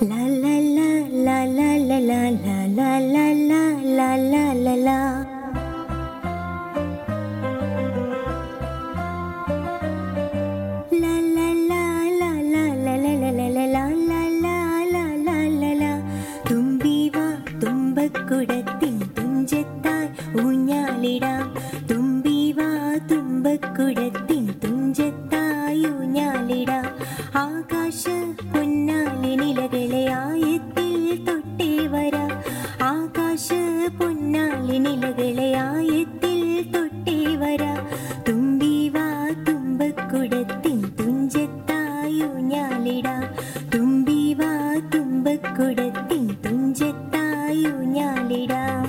La la la la la la la la la la la la la la la. La la la la la la la la la la la la la la la la. തുമ്പി വാ തുമ്പക്കുടത്തിൻ തുഞ്ചത്തായി ഊഞ്ഞാലിടാം. തുമ്പി വാ തുമ്പക്കുടത്തിൻ തുഞ്ചത്തായി ഊഞ്ഞാലിടാം. ആകാശ പൊന്നാലി നിലകളെ ആയത്തിൽ തൊട്ടേ വരാം. ആകാശ പൊന്നാലി നിലകളെ ആയത്തിൽ തൊട്ടേ വരാം. തുമ്പി വാ തുമ്പക്കുടത്തിൻ തുഞ്ചത്തായി ഊഞ്ഞാലിടാം. തുമ്പി വാ തുമ്പക്കുടത്തിൻ തുഞ്ചത്തായി ഊഞ്ഞാലിടാം.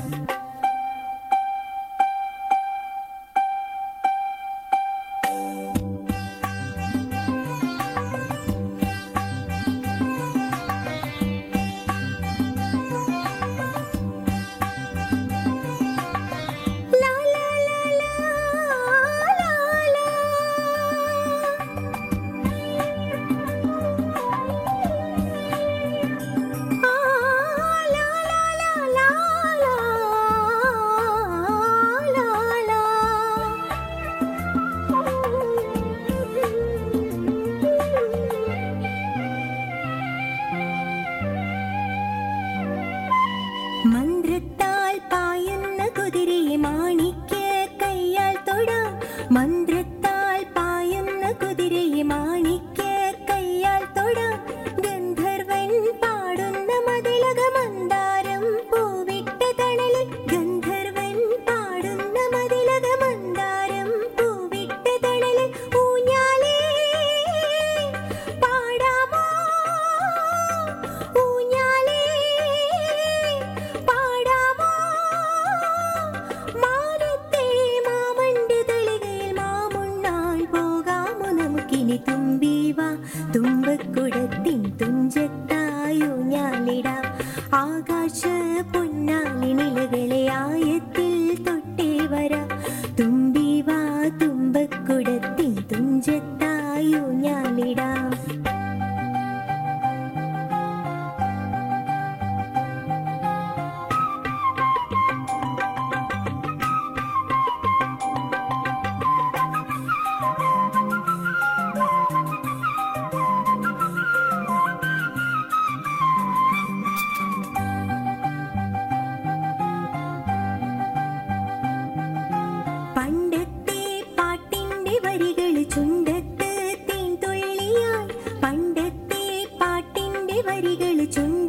മന്ത്രത്താൽ പായുന്ന കുതിരയെ മാണിക്യ കയ്യാൽ തൊടാം. മന്ത്രത്താൽ പായുന്ന കുതിരയെ മാണിക്യ കയ്യാൽ തൊടാം. ഗന്ധർവൻ പാടുന്ന മതിലക മന്ദാരം പൂവിട്ട തണലിൽ. ഗന്ധർവൻ പാടുന്ന മതിലക മന്ദാരം പൂവിട്ട തണലിൽ. ഊഞ്ഞാലേ പാടാമോ ഊഞ്ഞാലേ പാടാമോ. മാനത്തെ മാമന്റെ തളികയിൽ മാമുണ്ണാൻ പോകാമോ നമുക്കിനി. തുമ്പി വാ തുമ്പക്കുടത്തിൻ തുഞ്ചത്തായി ഊഞ്ഞാലിടാം. ആകാശ പൊന്നാലി നിലകളെ ആയത്തിൽ തൊട്ടേ വരാം. തുമ്പി വാ തുമ്പക്കുടത്തിൻ തുഞ്ചത്തായി ഊഞ്ഞാലിടാം. പണ്ടത്തെ പാട്ടിന്റെ വരികൾ ചുണ്ടത്ത് തേൻ തുള്ളിയാൽ. പണ്ടത്തെ പാട്ടിന്റെ വരികൾ ചുണ്ട